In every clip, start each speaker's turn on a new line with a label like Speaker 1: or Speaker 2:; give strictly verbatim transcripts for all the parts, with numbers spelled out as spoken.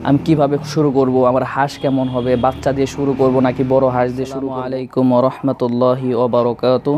Speaker 1: আমি কিভাবে শুরু করব, আমার হাঁস কেমন হবে, বাচ্চা দিয়ে শুরু করব নাকি বড় হাঁস দিয়ে শুরু করব। আলাইকুম ওয়া রাহমাতুল্লাহি ওয়া বারাকাতুহু।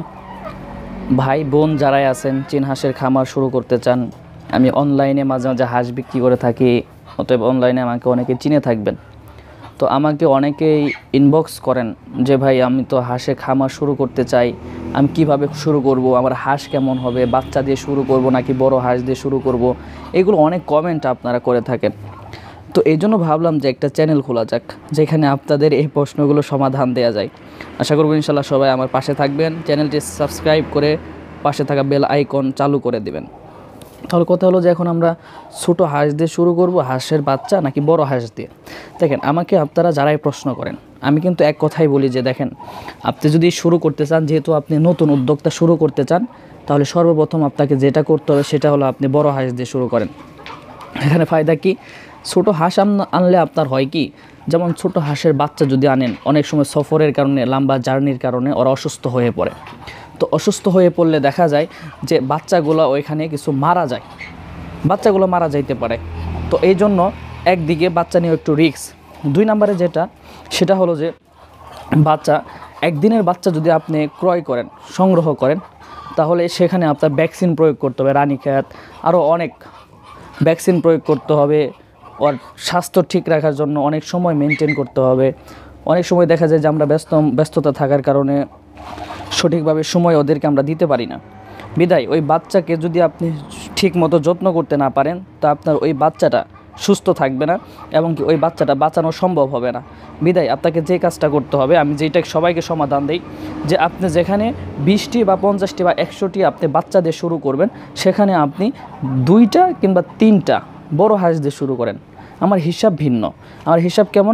Speaker 1: ভাই বোন যারাই আছেন চীন হাঁসের খামার শুরু করতে চান, আমি অনলাইনে মাঝে মাঝে হাঁস বিক্রি করে থাকি, অতএব অনলাইনে আমাকে অনেকে চিনে থাকবেন। তো আমাকে অনেকেই ইনবক্স করেন যে ভাই আমি তো হাঁসের খামার শুরু করতে চাই, আমি কিভাবে শুরু করব, আমার হাঁস কেমন হবে, বাচ্চা দিয়ে শুরু করব নাকি বড় হাঁস দিয়ে শুরু করব। এগুলো অনেক কমেন্ট আপনারা করে থাকেন। তো এই জন্য ভাবলাম যে একটা চ্যানেল খোলা যাক যেখানে আপনাদের এই প্রশ্নগুলো সমাধান দেওয়া যায়। আশা করব ইনশাল্লাহ সবাই আমার পাশে থাকবেন, চ্যানেলটি সাবস্ক্রাইব করে পাশে থাকা বেল আইকন চালু করে দিবেন। তাহলে কথা হলো যে এখন আমরা ছোটো হাঁস দিয়ে শুরু করব, হাঁসের বাচ্চা নাকি বড় হাঁস দিয়ে। দেখেন আমাকে আপনারা যারাই প্রশ্ন করেন, আমি কিন্তু এক কথাই বলি যে দেখেন আপনি যদি শুরু করতে চান, যেহেতু আপনি নতুন উদ্যোক্তা শুরু করতে চান, তাহলে সর্বপ্রথম আপনাকে যেটা করতে হবে সেটা হলো আপনি বড় হাঁস দিয়ে শুরু করেন। এখানে ফায়দা কি, ছোটো হাঁস আনলে আপনার হয় কি, যেমন ছোটো হাঁসের বাচ্চা যদি আনেন, অনেক সময় সফরের কারণে লম্বা জার্নির কারণে ওরা অসুস্থ হয়ে পড়ে। তো অসুস্থ হয়ে পড়লে দেখা যায় যে বাচ্চাগুলো ওইখানে কিছু মারা যায়, বাচ্চাগুলো মারা যাইতে পারে। তো এই জন্য একদিকে বাচ্চা নিয়ে একটু রিস্ক। দুই নম্বরে যেটা সেটা হলো যে বাচ্চা একদিনের বাচ্চা যদি আপনি ক্রয় করেন, সংগ্রহ করেন, তাহলে সেখানে আপনার ভ্যাকসিন প্রয়োগ করতে হবে, রানীক্ষেত আরও অনেক ভ্যাকসিন প্রয়োগ করতে হবে। ওর স্বাস্থ্য ঠিক রাখার জন্য অনেক সময় মেনটেন করতে হবে। অনেক সময় দেখা যায় যে আমরা ব্যস্ত ব্যস্ততা থাকার কারণে সঠিকভাবে সময় ওদেরকে আমরা দিতে পারি না। বিদায় ওই বাচ্চাকে যদি আপনি ঠিক মতো যত্ন করতে না পারেন, তো আপনার ওই বাচ্চাটা সুস্থ থাকবে না এবং কি ওই বাচ্চাটা বাঁচানো সম্ভব হবে না। বিদায় আপনাকে যে কাজটা করতে হবে, আমি যেটা সবাইকে সমাধান দিই, যে আপনি যেখানে বিশটি বা পঞ্চাশটি বা একশোটি আপনি বাচ্চা দিয়ে শুরু করবেন, সেখানে আপনি দুইটা কিংবা তিনটা বড় হাঁস দিয়ে শুরু করেন। আমার হিসাব ভিন্ন। আমার হিসাব কেমন,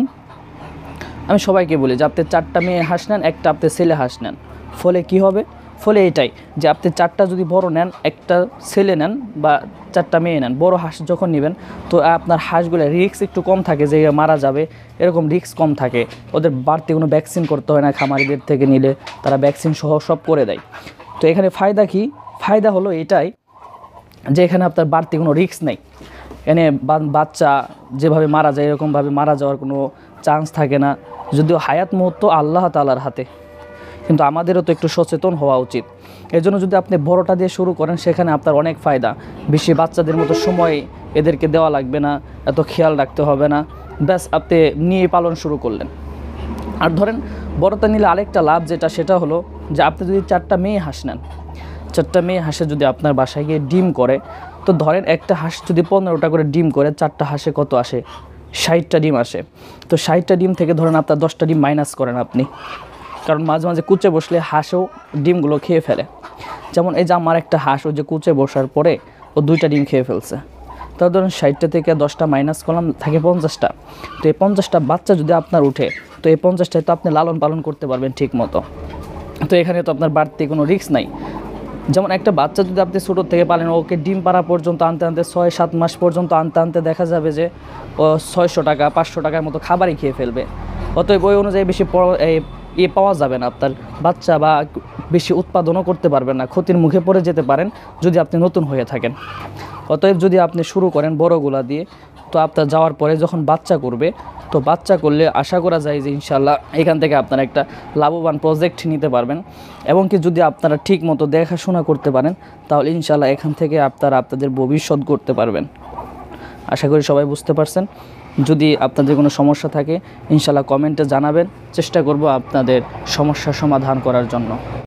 Speaker 1: আমি সবাইকে বলি যে আপনি চারটা মেয়ে হাঁস নেন, একটা আপনি ছেলে হাঁস নেন। ফলে কি হবে, ফলে এটাই যে আপনি চারটা যদি বড় নেন, একটা ছেলে নেন বা চারটা মেয়ে নেন, বড় হাঁস যখন নেবেন তো আপনার হাঁসগুলো রিস্ক একটু কম থাকে যে মারা যাবে, এরকম রিস্ক কম থাকে। ওদের বাড়তি কোনো ভ্যাকসিন করতে হয় না, খামারিদের থেকে নিলে তারা ভ্যাকসিন সহ সব করে দেয়। তো এখানে ফায়দা কি, ফায়দা হলো এটাই যে এখানে আপনার বাড়তি কোনো রিস্ক নেই। এনে বাচ্চা যেভাবে মারা যায় এরকমভাবে মারা যাওয়ার কোনো চান্স থাকে না। যদিও হায়াত মুহূর্ত আল্লাহ তাআলার হাতে, কিন্তু আমাদেরও তো একটু সচেতন হওয়া উচিত। এই জন্য যদি আপনি বড়টা দিয়ে শুরু করেন, সেখানে আপনার অনেক ফায়দা। বেশি বাচ্চাদের মতো সময় এদেরকে দেওয়া লাগবে না, এত খেয়াল রাখতে হবে না, ব্যাস আপনি নিয়ে পালন শুরু করলেন। আর ধরেন বড়টা নিলে আরেকটা লাভ যেটা, সেটা হলো যে আপনি যদি চারটা মেয়ে হাঁস নেন, চারটা মেয়ে হাঁসে যদি আপনার বাসায় গিয়ে ডিম করে, তো ধরেন একটা হাঁস যদি পনেরোটা করে ডিম করে, চারটা হাঁসে কত আসে, ষাটটা ডিম আসে। তো ষাটটা ডিম থেকে ধরেন আপনার দশটা ডিম মাইনাস করেন আপনি, কারণ মাঝে মাঝে কুচে বসলে হাঁসও ডিমগুলো খেয়ে ফেলে। যেমন এই যে আমার একটা হাঁস, ও যে কুচে বসার পরে ও দুইটা ডিম খেয়ে ফেলছে। তাহলে ধরুন ষাটটা থেকে দশটা মাইনাস করলাম, থাকে পঞ্চাশটা। তো এই পঞ্চাশটা বাচ্চা যদি আপনার উঠে, তো এই পঞ্চাশটায় তো আপনি লালন পালন করতে পারবেন ঠিক মতো। তো এখানে তো আপনার বাড়তি কোনো রিস্ক নাই। যেমন একটা বাচ্চা যদি আপনি ছোটোর থেকে পালেন, ওকে ডিম পাড়া পর্যন্ত আনতে আনতে ছয় সাত মাস পর্যন্ত আনতে আনতে দেখা যাবে যে ও ছয়শো টাকা পাঁচশো টাকার মতো খাবারই খেয়ে ফেলবে। অতএব ওই অনুযায়ী বেশি এ পাওয়া যাবে না, আপনার বাচ্চা বা বেশি উৎপাদনও করতে পারবেন না, ক্ষতির মুখে পড়ে যেতে পারেন যদি আপনি নতুন হয়ে থাকেন। অতএব যদি আপনি শুরু করেন বড়গুলা দিয়ে, তো আপনার যাওয়ার পরে যখন বাচ্চা করবে, তো বাচ্চা করলে আশা করা যায় যে ইনশাল্লাহ এখান থেকে আপনারা একটা লাভবান প্রজেক্ট নিতে পারবেন। এবং কি যদি আপনারা ঠিক মতো দেখাশোনা করতে পারেন, তাহলে ইনশাল্লাহ এখান থেকে আপনারা আপনাদের ভবিষ্যৎ করতে পারবেন। আশা করি সবাই বুঝতে পারছেন। যদি আপনাদের কোনো সমস্যা থাকে ইনশাল্লাহ কমেন্টে জানাবেন, চেষ্টা করব আপনাদের সমস্যার সমাধান করার জন্য।